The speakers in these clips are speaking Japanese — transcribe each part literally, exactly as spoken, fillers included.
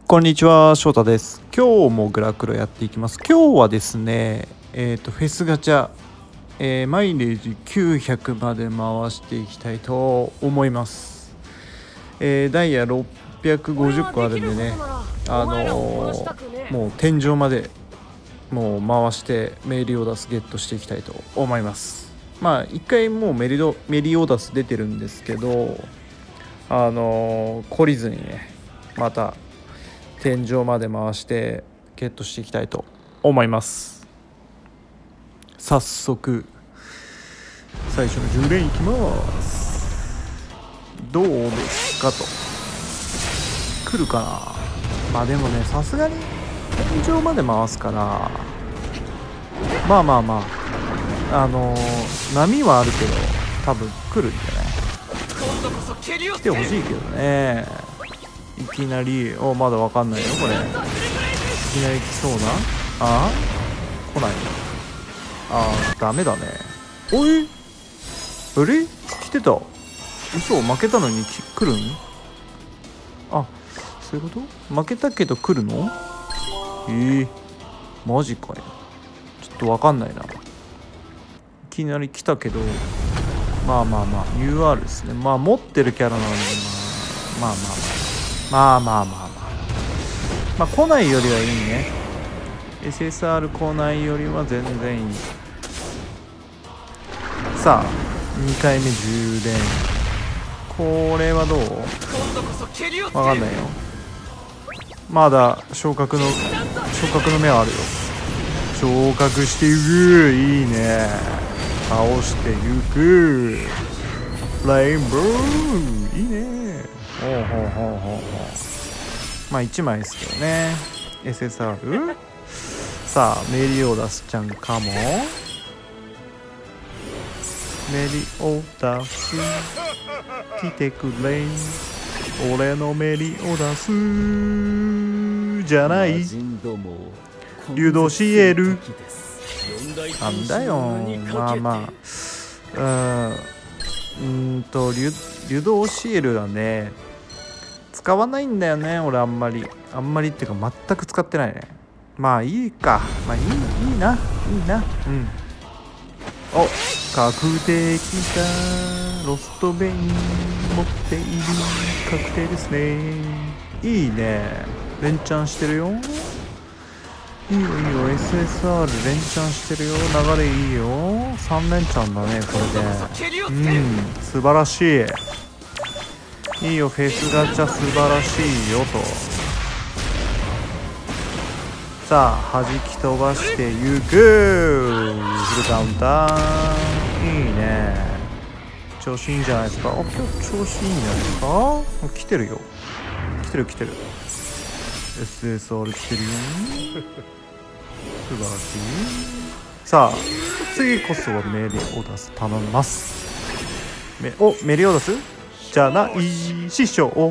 こんにちは、翔太です。今日もグラクロやっていきます。今日はですね、えっ、と、フェスガチャ、えーマイレージきゅうひゃくまで回していきたいと思います。えーダイヤろっぴゃくごじゅっこあるんでね、あのーもう天井までもう回してメリオダスゲットしていきたいと思います。まあ、一回もうメリドメリオダス出てるんですけど、あのー懲りずにね、また天井まで回してゲットしていきたいと思います。早速最初の充電いきます。どうですかと。来るかな。まあでもね、さすがに天井まで回すから、まあまあまああのー、波はあるけど多分来るんじゃない。来てほしいけどね。いきなり、お、まだわかんないよこれ。いきなり来そうな。あ来ない。あーダメだね。おいあれ来てた。嘘、負けたのにき来るん。あ、そういうこと。負けたけど来るの。えー、マジかよ。ちょっとわかんないな。いきなり来たけど、まあまあまあ ユーアール ですね。まあ持ってるキャラなので、まあまあまあまあまあまあまあまあまあ来ないよりはいいね。 エスエスアール 来ないよりは全然いい。さあにかいめ充電。これはどう。わかんないよ。まだ昇格の昇格の目はあるよ。昇格していく。いいね。倒していく。レインボーいいね。ほうほうほうほうほう。まあいちまいですけどね。 エスエスアール。 さあメリオダスちゃんかも。メリオダス来てくれ。俺のメリオダスじゃない、流動シエル。なんだよ。まあまあうーんと流流動シエルはね使わないんだよね。俺あんまりあんまりっていうか全く使ってないね。まあいいか。まあいいいいないいな。うんお、確定きた。ロストベイン持っている。確定ですね。いいね。連チャンしてるよ。いいよいいよ。 エスエスアール 連チャンしてるよ。流れいいよ。さん連チャンだねこれで。うん素晴らしい。いいよフェスガチャ素晴らしいよと。さあ弾き飛ばしていく。フルカウンターいいね。調子いいんじゃないですか。あ、今日調子いいんじゃないですか。来てるよ来てる来てる。 エスエスアール 来てるよ。素晴らしい。さあ次こそはメリオダス頼みます。メおメリオダスじゃない師匠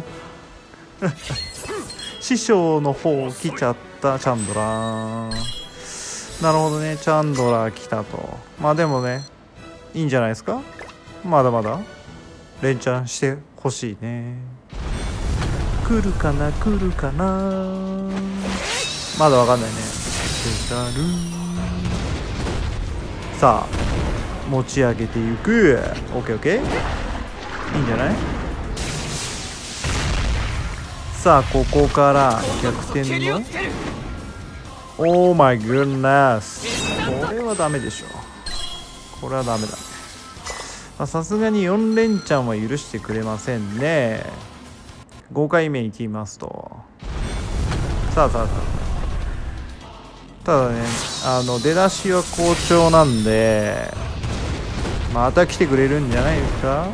師匠の方来ちゃった。チャンドラー。なるほどね。チャンドラー来たと。まあでもねいいんじゃないですか。まだまだ連チャンしてほしいね。来るかな来るかな。まだわかんないね。スペシャル。さあ持ち上げていく。オッケーオッケーいいんじゃない。さあここから逆転のオーマイグッナス。これはダメでしょ。これはダメだね。さすがによん連チャンは許してくれませんね。ごかいめいきますと。さあさあさあ。ただねあの出だしは好調なんでまた来てくれるんじゃないですか。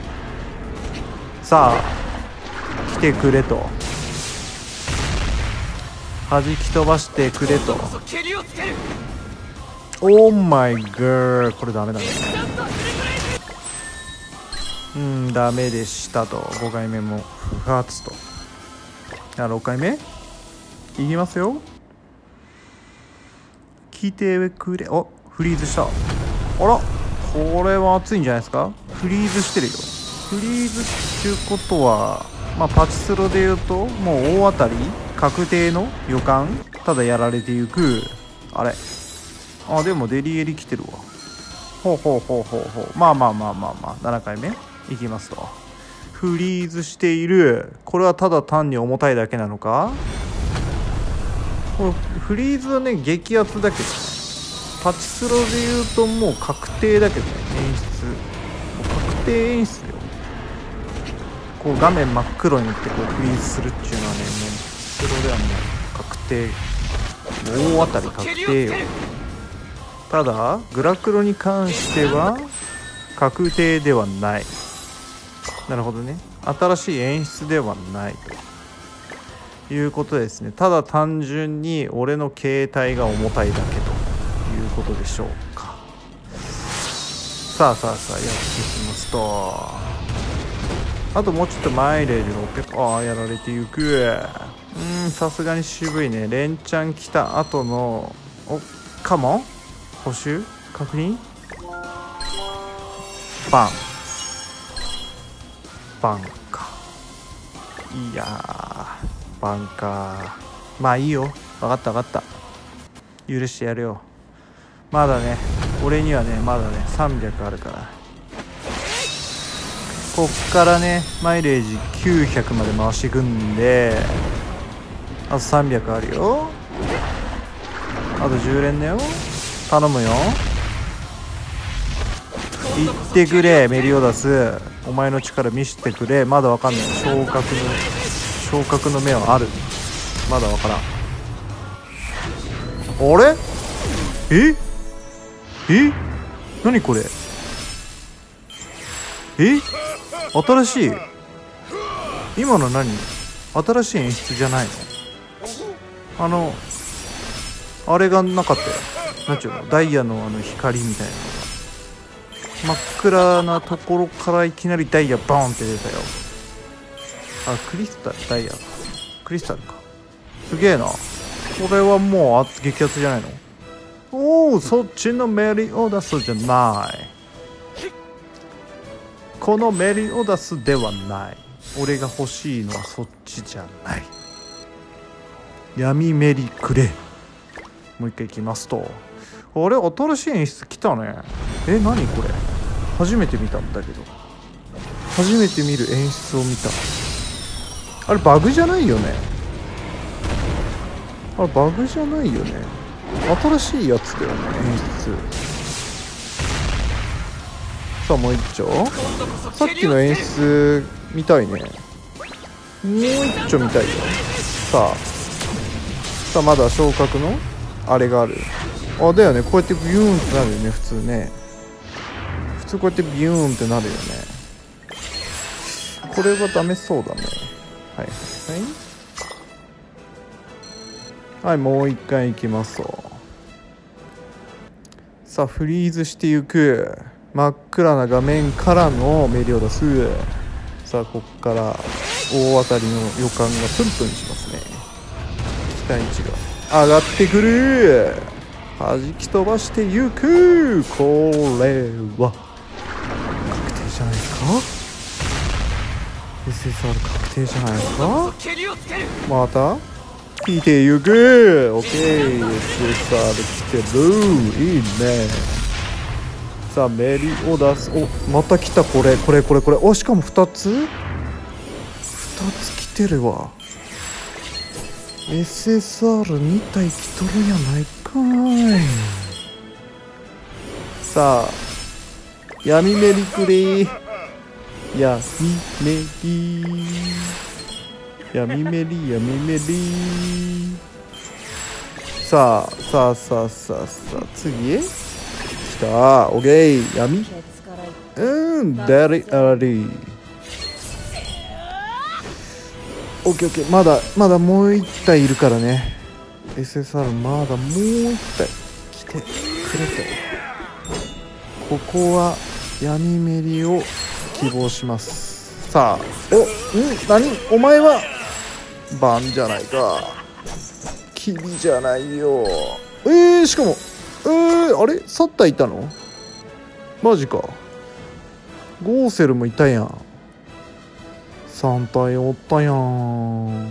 さあ来てくれと。弾き飛ばしてくれと。オーマイガー。これダメだね。うんダメでしたと。ごかいめも不発と。じゃあろっかいめいきますよ。来てくれ。おフリーズした。あらこれは熱いんじゃないですか。フリーズしてるよ。フリーズっていうことはまあパチスロで言うともう大当たり確定の予感、ただやられていく。あれ、あでもデリエリ来てるわ。ほうほうほうほうほう。まあまあまあまあまあななかいめいきますと。フリーズしている。これはただ単に重たいだけなのか。このフリーズはね激アツだけどね、パチスロで言うともう確定だけどね、演出もう確定演出よ。こう画面真っ黒になってこうフリーズするっていうのはね、もうパチスロではもう確定、大当たり確定よ。ただグラクロに関しては確定ではない。なるほどね、新しい演出ではないということですね。ただ単純に俺の携帯が重たいだけということでしょうか。さあさあさあやっていきますと、あともうちょっとマイレージろっぴゃく、ああやられていく。うーんさすがに渋いね。連チャン来た後のおかも補修確認バンバンか。いやーバンか。まあいいよ、分かった分かった、許してやるよ。まだね俺にはねまだねさんびゃくあるから、こっからねマイレージきゅうひゃくまで回していくんで、あとさんびゃくあるよ。あとじゅう連だよ、頼むよ。言ってくれメリオダス、お前の力見せてくれ。まだわかんない。昇格の昇格の目はある。まだわからん。あれええ何これ、え新しい、今の何、新しい演出じゃないの。あのあれがなかったよ。なんちゅうの、ダイヤのあの光みたいなのが真っ暗なところからいきなりダイヤボーンって出たよ。あクリスタル、ダイヤクリスタルか。すげえな。これはもうあ激アツじゃないの。おおそっちのメリオダスじゃない、このメリオダスではない。俺が欲しいのはそっちじゃない。闇メリくれ。もう一回いきますと、あれ新しい演出来たね。え何これ、初めて見たんだけど、初めて見る演出を見た。あれバグじゃないよね、あれバグじゃないよね、新しいやつだよね演出。さあもう一丁、さっきの演出見たいね。もう一丁見たいよ。さあさあまだ昇格のあれがある。あだよね、こうやってビューンってなるよね普通ね。普通こうやってビューンってなるよね。これはダメそうだね。はいはいはいはい、もう一回いきますと、さあフリーズしていく。真っ暗な画面からのメリオダス。さあこっから大当たりの予感がプンプンしますね。期待値が上がってくる。弾き飛ばしていく。これは確定じゃないですか。 エスエスアール 確定じゃないですか。また聞いていく。 OK エスエスアール 来てる。いいね。さあメリオダス、おまた来た。これこれこれこれ、おしかもふたつふたつ来てるわ。 エスエスアールに 体来とるやないかい。さあ闇メリくれ。闇メリ闇メリ闇メリ。さあさあさあさあさあ次へ来た。オッケー闇うんダリアリ。オッケーオッケー、まだまだもう一体いるからね。 エスエスアール まだもう一体来てくれて、ここは闇メリを希望します。さあおん何お前はバンじゃないか、キビじゃないよ。えー、しかもえー、あれサッターいたのマジか。ゴーセルもいたやん。 さん体おったやん。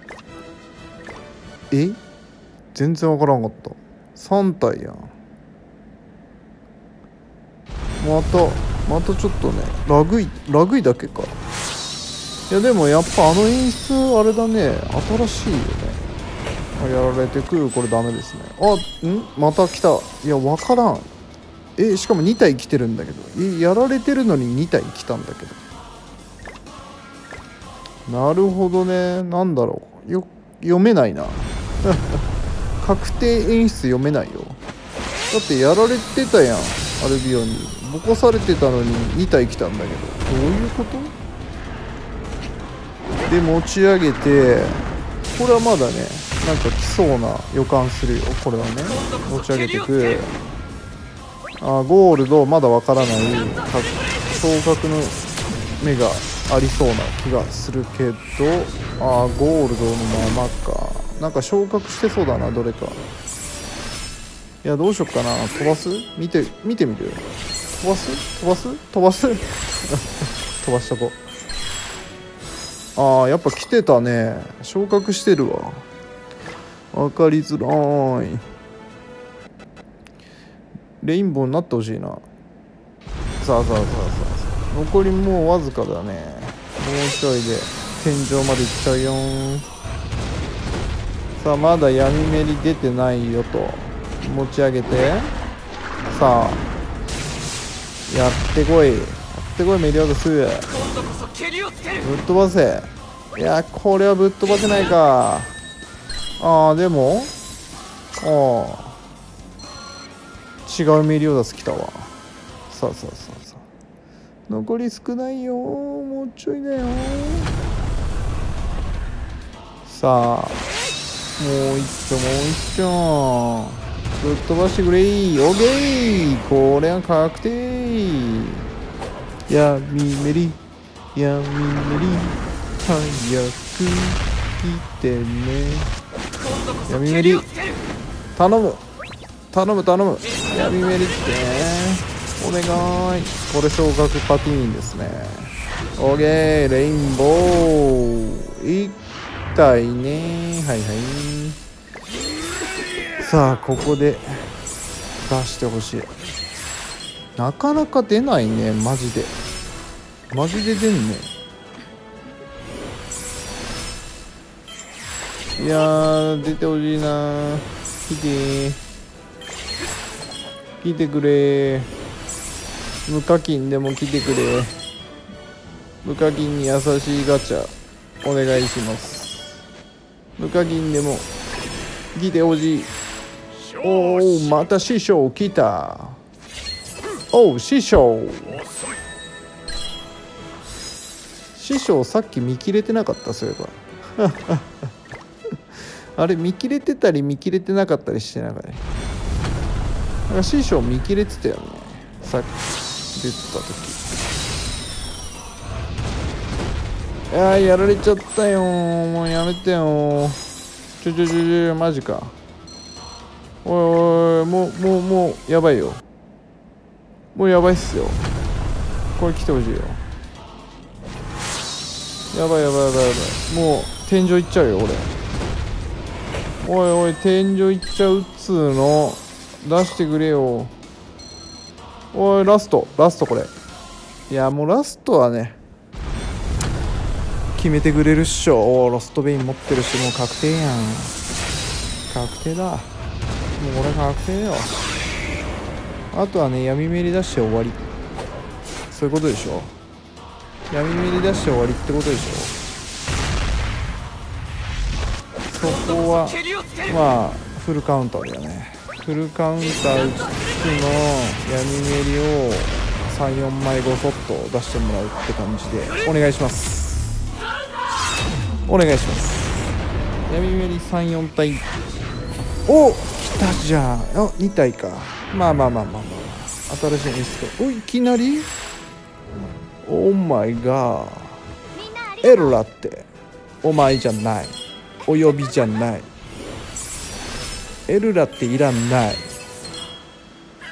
え全然わからんかった。さん体やん。またまたちょっとねラグいラグいだけか。いやでもやっぱあの演出あれだね、新しいよね。あやられてくる、これダメですね。あんまた来た。いやわからん。えしかもに体来てるんだけど、えやられてるのにに体来たんだけど。なるほどね。なんだろう、よ読めないな確定演出読めないよ。だってやられてたやん、アルビオにボコされてたのにに体来たんだけど、どういうこと？で持ち上げて、これはまだねなんか来そうな予感するよ。これはね持ち上げてく。あゴールドまだわからない昇格の目がありそうな気がするけど、あゴールドのままか。なんか昇格してそうだな、どれか。いやどうしよっかな。飛ばす？見て見てみる。飛ばす飛ばす飛ばす飛ばしとこう。ああやっぱ来てたね。昇格してるわ。分かりづらい。レインボーになってほしいな。さあさあさあさあ、残りもうわずかだね。もうちょいで天井までいっちゃうよん。さあまだ闇メリ出てないよと。持ち上げて、さあやってこいやってこいメリオドス。ぶっ飛ばせ。いやこれはぶっ飛ばせないか。あーでもああ違うメリオダス来たわ。さあさあさあさあ残り少ないよ、もうちょいだよ。さあもう一丁もう一丁ぶっ飛ばしてくれー。オーケーこれは確定。闇メリ闇メリ早く来てね。闇メリ頼む頼む頼む。闇メリ来てお願い。これ昇格パティーンですね。オーケーレインボーいったいね。はいはい。さあここで出してほしい。なかなか出ないね、マジでマジで出んね。いやー出てほしいな。来て来てくれ。無課金でも来てくれ。無課金に優しいガチャお願いします。無課金でも来てほしい。おおまた師匠来た。おう師匠師匠さっき見切れてなかった。そういえばあれ見切れてたり見切れてなかったりしてなかったね。なんか師匠見切れてたよね、さっき出てた時。いやーやられちゃったよ。もうやめてよ。ちょちょちょちょマジか。おいおいもうもうもうやばいよ。もうやばいっすよ。これ来てほしいよ。やばいやばいやばいやばい。もう天井行っちゃうよ俺。おいおい天井行っちゃうっつうの。出してくれよ。おいラストラストこれ。いやもうラストはね決めてくれるっしょ。おロストベイン持ってるしもう確定やん。確定だもうこれ確定よ。あとはね闇メリ出して終わり。そういうことでしょ。闇メリ出して終わりってことでしょ。そこはまあフルカウンターだよね。フルカウンター打ちつつの闇メリをさんよんまいごそっと出してもらうって感じでお願いします。お願いします。闇メリさんよん体。お来たじゃん。あに体か。まあまあまあまあまあ新しいミスト。おいきなりオーマイガーエルラってお前じゃない、お呼びじゃない、エルラっていらんない。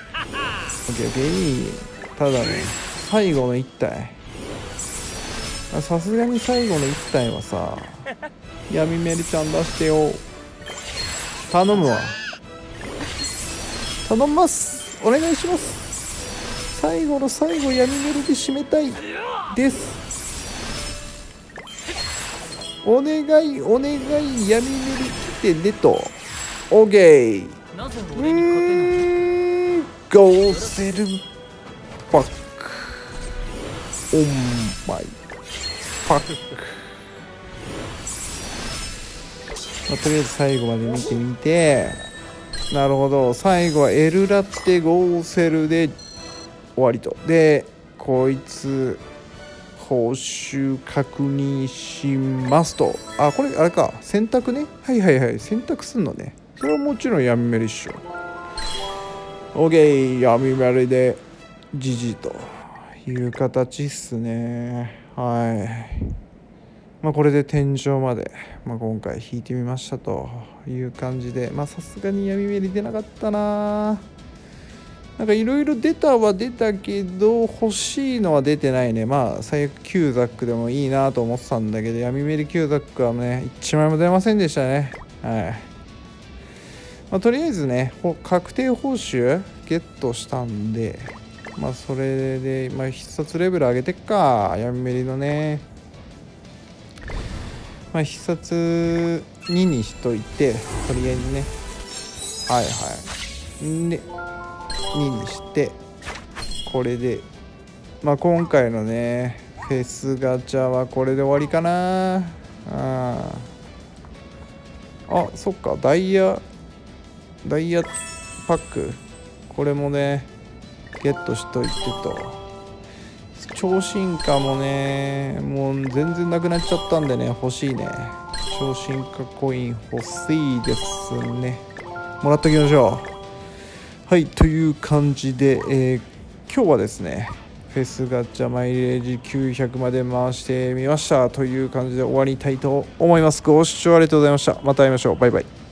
オッケーオッケー。ただね最後のいち体さすがに最後のいち体はさ、闇メリちゃん出してよ。頼むわ。頼みます。お願いします。最後の最後闇メリで締めたいです。お願いお願い、闇メリ来てねと。オーケー。うーん、ゴーセルパック。オンマイパック。まあ、とりあえず最後まで見てみて、なるほど、最後はエルラテゴーセルで終わりと。でこいつ報酬確認しますと。あ、これあれか、選択ね。はいはいはい、選択すんのね。それはもちろん闇メリっしょ。 OK、 闇メリでジジという形っすね。はい、まあこれで天井まで、まあ、今回引いてみましたという感じで、まあさすがに闇メリ出なかったな。なんかいろいろ出たは出たけど欲しいのは出てないね。まあ最悪キューザックでもいいなと思ってたんだけど、闇メリキューザックはねいちまいも出ませんでしたね。はい、まあ、とりあえずね確定報酬ゲットしたんで、まあそれで、まあ、必殺レベル上げてっか、闇メリのね。まあ必殺ににしといて、とりあえずね、はいはいでににして、これでまあ今回のねフェスガチャはこれで終わりかな。ああ、そっか、ダイヤダイヤパック、これもねゲットしといてと。超進化もねもう全然なくなっちゃったんでね、欲しいね。超進化コイン欲しいですね。もらっときましょう。はい、という感じで、えー、今日はですねフェスガチャマイレージきゅうひゃくまで回してみましたという感じで終わりたいと思います。ご視聴ありがとうございました。また会いましょう。バイバイ。